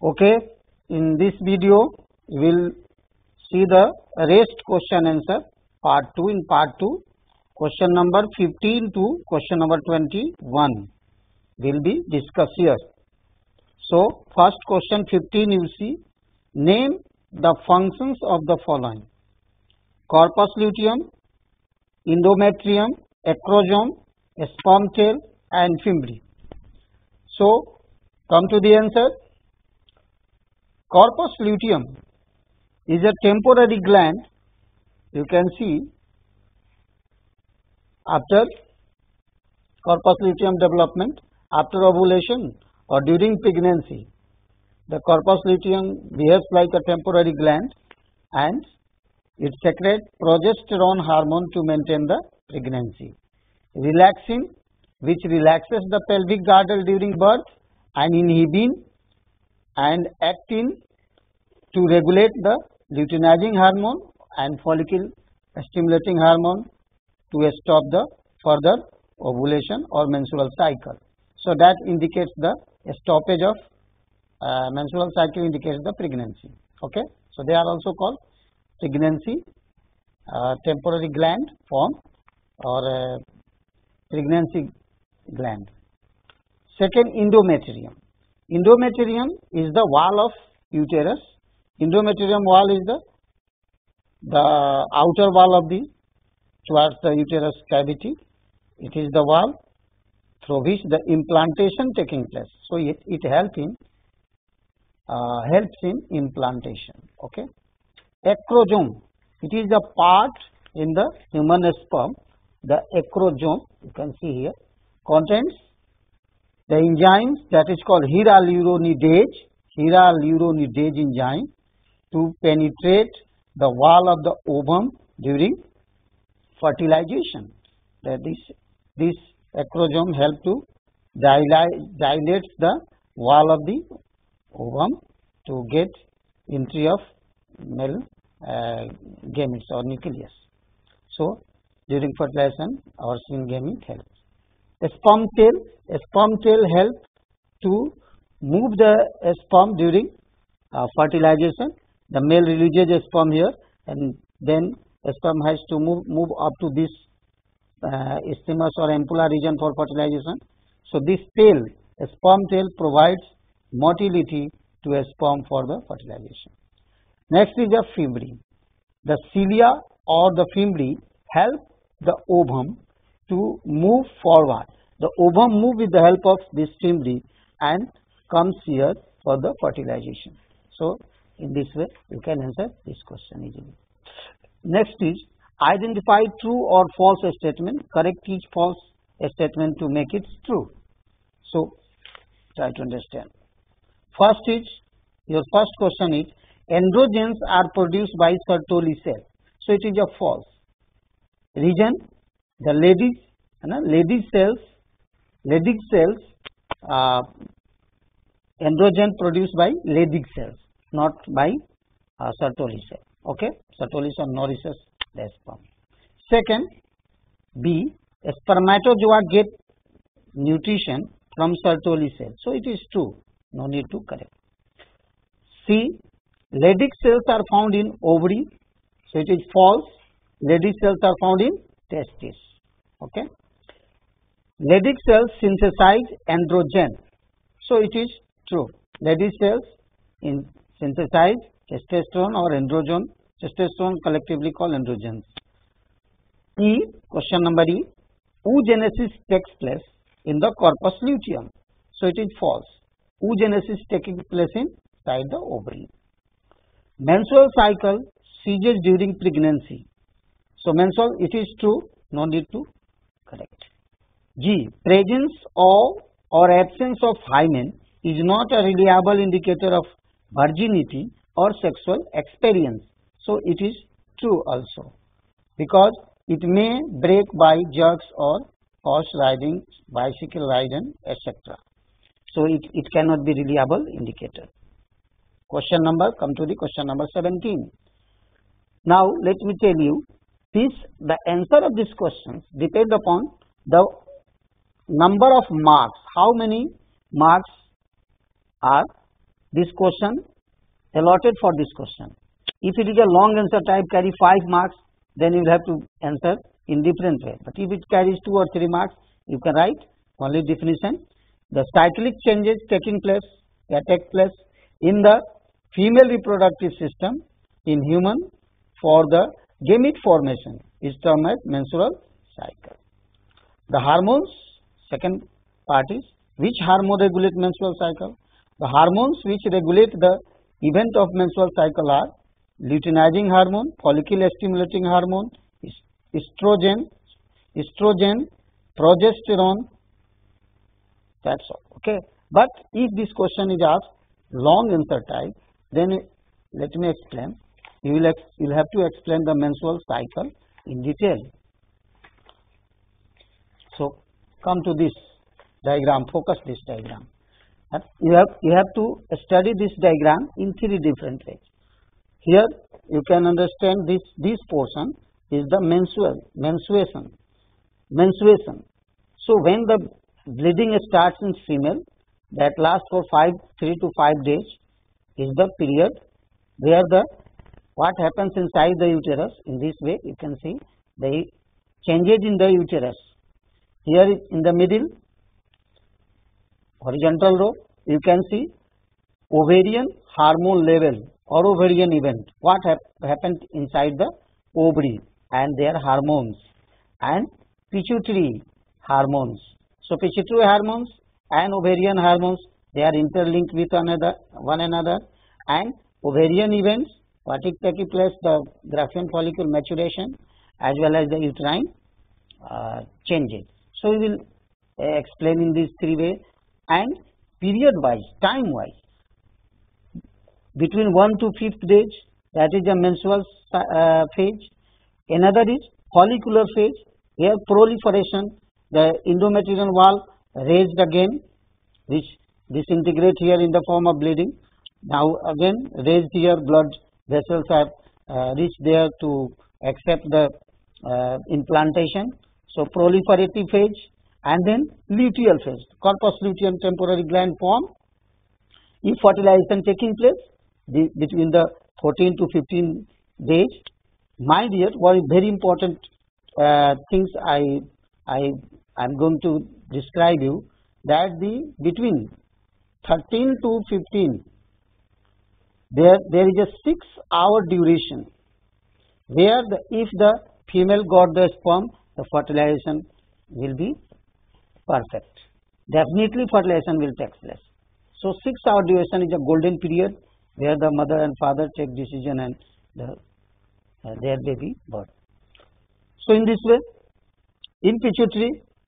Okay, in this video we will see the rest question answer part 2. In part 2, question number 15 to question number 21 will be discussed here. So first question 15, you see, name the functions of the following: corpus luteum, endometrium, acrosome, sperm tail and fimbriae. So come to the answer. Corpus luteum is a temporary gland. You can see after corpus luteum development, after ovulation or during pregnancy, the corpus luteum behaves like a temporary gland and it secretes progesterone hormone to maintain the pregnancy. Relaxin, which relaxes the pelvic girdle during birth, and inhibin and actin to regulate the luteinizing hormone and follicle stimulating hormone to stop the further ovulation or menstrual cycle. So that indicates the stoppage of menstrual cycle, indicates the pregnancy. Okay, so they are also called pregnancy temporary gland form or pregnancy gland. Second, endometrium. Endometrium is the wall of uterus. Endometrium wall is the outer wall of the towards the uterus cavity. It is the wall through which the implantation taking place. So it helps in implantation. Okay. Acrosome. It is the part in the human sperm. The acrosome, you can see here, contains the enzymes that is called hyaluronidase enzyme to penetrate the wall of the ovum during fertilization. That this acrosome help to dilate the wall of the ovum to get entry of male gametes or nucleus. So during fertilization our swing gamete helps. Sperm tail helps to move the sperm during fertilization. The male releases a sperm here, and then sperm has to move up to this isthmus or ampulla region for fertilization. So this tail, sperm tail, provides motility to a sperm for the fertilization. Next is the fimbriae. The cilia or the fimbriae help the ovum to move forward. The ovum move with the help of this fimbriae and comes here for the fertilization. So in this way you can answer this question easily. Next is identify true or false statement. Correct each false statement to make it true. So try to understand. First is, your first question is, androgens are produced by Sertoli cell. So it is a false. Reason, the Leydig cells, androgen produced by Leydig cells, not by Sertoli cell. Okay, Sertoli cell nourishes the sperm. Second, B, spermatozoa get nutrition from Sertoli cell. So it is true, no need to correct. C, Leydig cells are found in ovary. So it is false. Leydig cells are found in testes. Okay. Leydig cells synthesize androgen. So it is true. Leydig cells synthesize testosterone or androgen. Testosterone collectively called androgens. E, question number E, oogenesis takes place in the corpus luteum. So it is false. Oogenesis taking place inside the ovary. Menstrual cycle ceases during pregnancy. So menstrual, it is true, no need to correct. G, presence of or absence of hymen is not a reliable indicator of virginity or sexual experience. So it is true also, because it may break by jerks or horse riding, bicycle riding, etc. So it cannot be reliable indicator. Question number, come to the question number 17. Now let me tell you, the answer of these questions depend upon the number of marks. How many marks are this question, allotted for this question. If it is a long answer type carry 5 marks, then you will have to answer in different way. But if it carries 2 or 3 marks, you can write only definition. The cyclic changes taking place, take place in the female reproductive system in human for the gamete formation is termed as menstrual cycle. The hormones, second part is which hormone regulate menstrual cycle? The hormones which regulate the event of menstrual cycle are luteinizing hormone, follicle stimulating hormone, estrogen, progesterone. That's all. Okay. But if this question is asked long answer type, then let me explain. You will have to explain the menstrual cycle in detail. So come to this diagram. Focus this diagram. You have to study this diagram in 3 different ways. Here you can understand this portion is the menstruation. So when the bleeding starts in female, that lasts for 3 to 5 days is the period where what happens inside the uterus. In this way you can see the changes in the uterus. Here in the middle horizontal row you can see ovarian hormone level or ovarian event. What happened inside the ovary and their hormones, and pituitary hormones. So pituitary hormones and ovarian hormones, they are interlinked with one another, and ovarian events, what it takes place, the Graafian follicle maturation as well as the uterine changes. So we will explain in these 3 ways, and period wise, time wise, between 1 to 5th days, that is the menstrual phase. Another is follicular phase, where proliferation, the endometrial wall raised again, which disintegrate here in the form of bleeding. Now again raised here, blood vessels have reached there to accept the implantation. So proliferative phase, and then luteal phase, corpus luteum temporary gland form. If fertilization taking place between the 14 to 15 days, my dear, what is very important things I am going to describe you, that between 13 to 15 there is a 6-hour duration where if the female got the sperm, the fertilization will be perfect. Definitely fertilization will take place. So 6-hour duration is a golden period where the mother and father take decision and their baby birth. So in this way, in pituitary,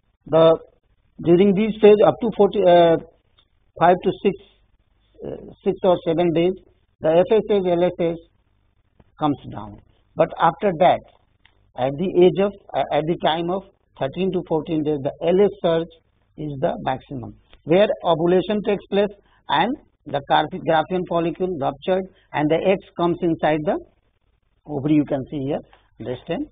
during this phase up to 5 to 6 or 7 days, the FSH, LSH comes down. But after that, at the time of 13 to 14 days, the LH surge is the maximum, where ovulation takes place and the Graafian follicle ruptured and the eggs comes inside the ovary. You can see here, understand.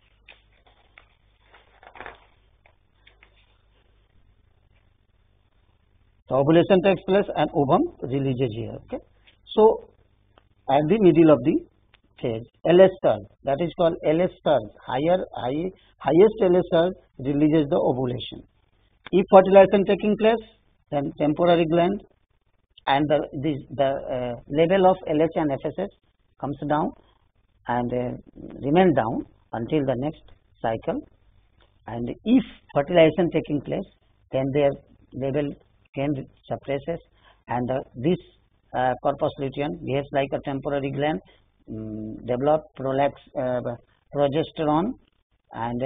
The ovulation takes place and ovum releases here. Okay. So at the middle of the phase, LS surge, that is called LS surge, highest LS surge releases the ovulation. If fertilization taking place, then temporary gland and the level of LH and FSH comes down and remain down until the next cycle. And if fertilization taking place, then their level can suppresses, and this corpus luteum behaves like a temporary gland, develop progesterone and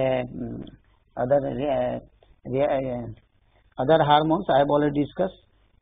other hormones I have already discussed,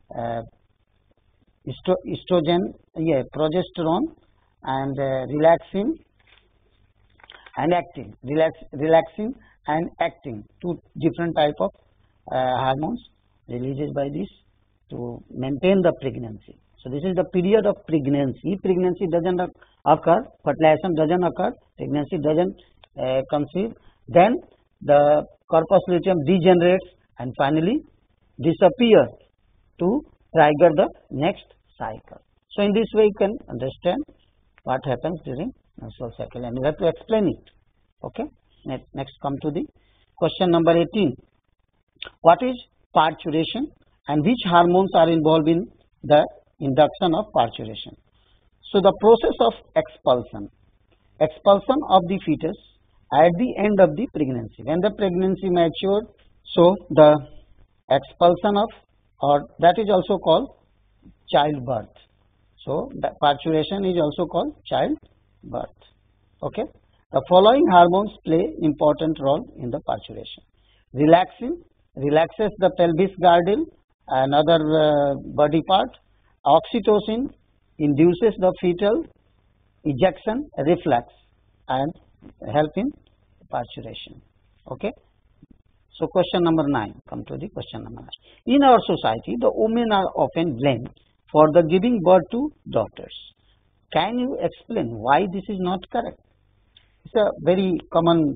estrogen, progesterone and relaxin and actin, relaxin and actin, 2 different type of hormones releases by this to maintain the pregnancy. So this is the period of pregnancy. If pregnancy doesn't occur, fertilization doesn't occur, pregnancy doesn't conceive, then the corpus luteum degenerates and finally disappears to trigger the next cycle. So in this way you can understand what happens during menstrual cycle, and you have to explain it. Okay. Next come to the question number 18. What is parturition and which hormones are involved in the induction of parturition? So the process of expulsion of the fetus at the end of the pregnancy. When the pregnancy matured, so the expulsion of, or that is also called childbirth. So the parturition is also called childbirth. Okay. The following hormones play important role in the parturition. Relaxes the pelvis girdle and other body part. Oxytocin induces the fetal ejection reflex and help in parturition. Okay. So question number 9. Come to the question number 9. In our society, the women are often blamed for the giving birth to daughters. Can you explain why this is not correct? It's a very common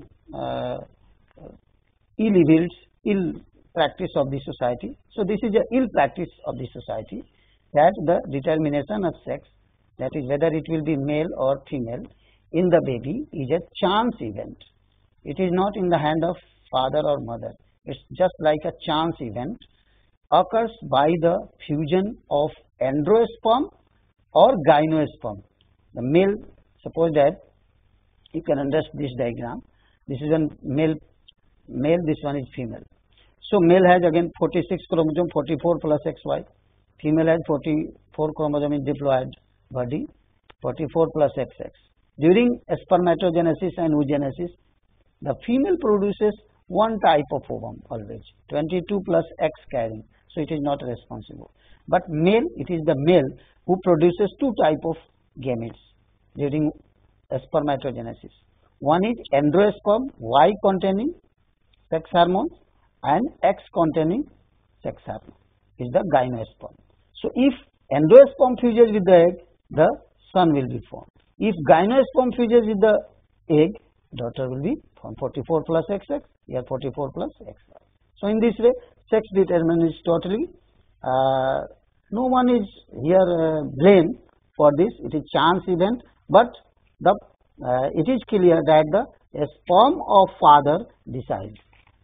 ill practice of the society. So this is a ill practice of the society, that the determination of sex, that is whether it will be male or female, in the baby is a chance event. It is not in the hand of father or mother. It's just like a chance event, occurs by the fusion of androsperm or gynosperm. The male, suppose that you can understand this diagram. This is a male, this one is female. So male has again 46 chromosome, 44 plus XY. Female has 44 chromosome in diploid body, 44 plus XX. During spermatogenesis and oogenesis, the female produces one type of ovum always, 22 plus X carrying. So it is not responsible. But male, it is the male who produces two type of gametes during spermatogenesis. One is androsperm, Y containing sex hormone, and X containing sex hormone is the gynosperm. So if androsperm fuses with the egg, the son will be formed. If gynosperm fuses with the egg, daughter will be formed. 44 plus XX, here 44 plus XY. So in this way, sex determination is totally, no one is here blamed for this. It is chance event, but the it is clear that the sperm of father decides.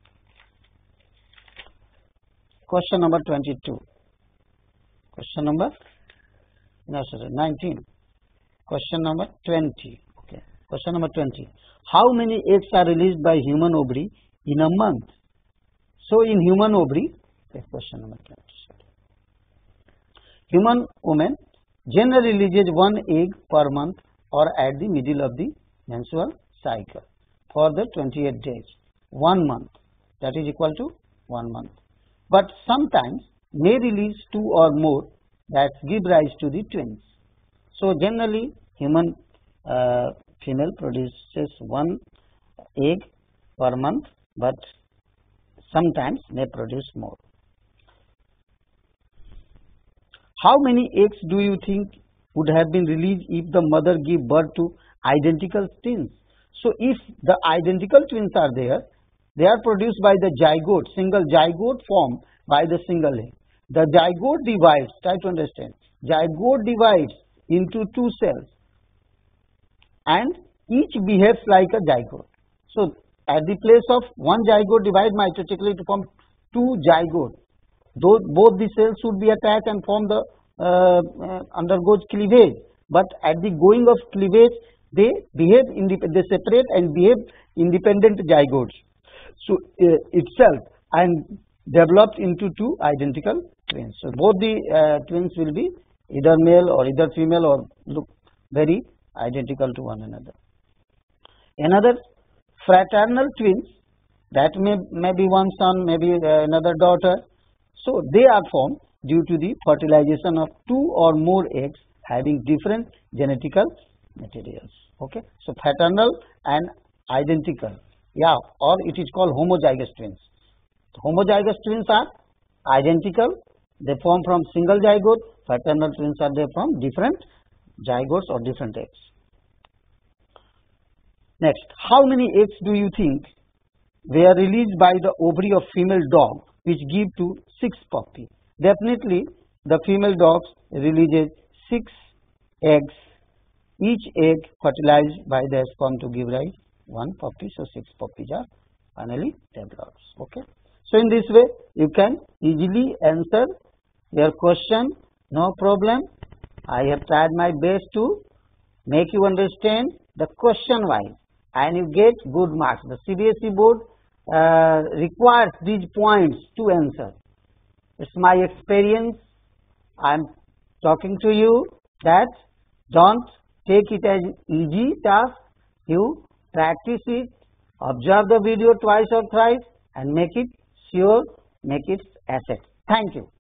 Question number 22. Question number 19. Question number 20. Okay. Question number 20. How many eggs are released by human ovary in a month? So in human ovary, question number 20. Human woman generally releases one egg per month or at the middle of the menstrual cycle for the 28 days. 1 month, that is equal to 1 month. But sometimes may release 2 or more, that give rise to the twins. So generally human female produces 1 egg per month, but sometimes may produce more. How many eggs do you think would have been released if the mother gave birth to identical twins? So if the identical twins are there, they are produced by the zygote, single zygote formed by the single egg. The zygote divides, try to understand, zygote divides into 2 cells and each behaves like a zygote. So at the place of one zygote divide mitotically to form 2 zygotes. Both the cells should be attached and form the undergoes cleavage, but at the going of cleavage they behave they separate and behave independent zygotes. So itself and developed into 2 identical twins. So both the twins will be either male or either female or look very identical to one another. Another fraternal twins, that may be one son, maybe another daughter. So they are formed due to the fertilization of 2 or more eggs having different genetical materials. Okay, so fraternal and identical, yeah, or it is called homozygous twins. Homozygous twins are identical, they form from single zygote. Fraternal twins are they from different zygotes or different eggs. Next, how many eggs do you think were released by the ovary of female dog which give to 6 puppies? Definitely the female dogs releases 6 eggs. Each egg fertilized by the sperm to give rise one puppy. So 6 puppies are finally developed. Okay. So in this way you can easily answer your question, no problem. I have tried my best to make you understand the question wise and you get good marks. The CBSE board requires these points to answer. It's my experience. I am talking to you that don't take it as easy task. You practice it, observe the video twice or thrice and make it sure, make it asset. Thank you.